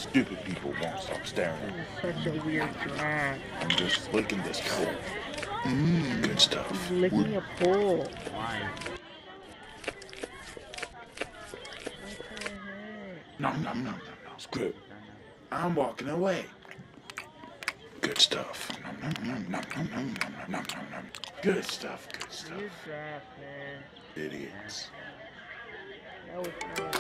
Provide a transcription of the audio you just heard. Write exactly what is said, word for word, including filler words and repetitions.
Stupid people won't stop staring. This is such a weird giraffe. I'm just licking this pole. Mmm, good stuff. He's licking a pole. Why? Nom nom nom nom nom. Screw. I'm walking away. Good stuff. Nom nom nom nom nom nom nom nom nom nom. Good stuff. Good stuff. You're giraffe, man. Idiots. That was nice.